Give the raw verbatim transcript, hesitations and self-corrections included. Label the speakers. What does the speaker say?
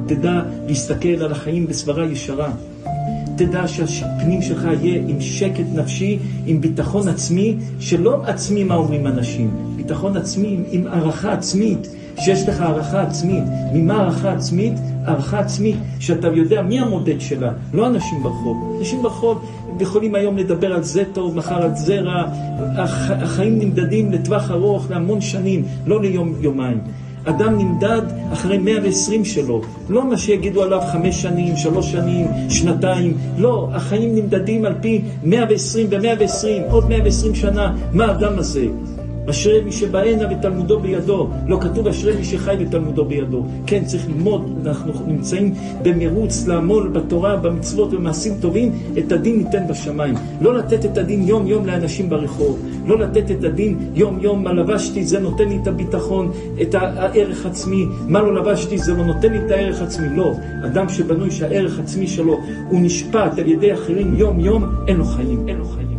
Speaker 1: תדע להסתכל על החיים בסברה ישרה. תדע שהפנים שלך יהיה עם שקט נפשי, עם ביטחון עצמי, שלא עצמי מה אומרים אנשים, ביטחון עצמי עם הערכה עצמית, שיש לך הערכה עצמית. ממה הערכה עצמית? הערכה עצמית שאתה יודע מי המודד שלה, לא אנשים ברחוב. אנשים ברחוב יכולים היום לדבר על זה טוב, מחר על זה רע. הח... החיים נמדדים לטווח ארוך, להמון שנים, לא ליום יומיים. אדם נמדד אחרי מאה ועשרים שלו, לא מה שיגידו עליו חמש שנים, שלוש שנים, שנתיים, לא, החיים נמדדים על פי מאה ועשרים ו-מאה ועשרים, עוד מאה ועשרים שנה. מה האדם הזה? אשרי מי שבענה ותלמודו בידו. לא כתוב אשרי מי שחי ותלמודו בידו. כן, צריך ללמוד, אנחנו נמצאים במרוץ לעמול בתורה, במצוות ובמעשים טובים. את הדין ניתן בשמיים. לא לתת את הדין יום יום לאנשים ברחוב, לא לתת את הדין יום יום מה לבשתי, זה נותן לי את הביטחון, את הערך עצמי, מה לא לבשתי, זה לא נותן לי את הערך עצמי. לא, אדם שבנוי שהערך עצמי שלו הוא נשפט על ידי אחרים יום יום, אין לו חיים, אין לו חיים.